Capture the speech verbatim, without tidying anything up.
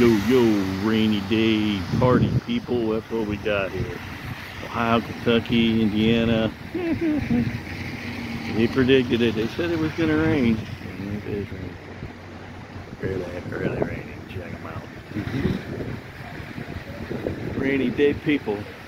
Yo, yo, rainy day party people. That's what we got here. Ohio, Kentucky, Indiana. They predicted it. They said it was going to rain. And it is raining. Really, really raining. Check them out. Rainy day people.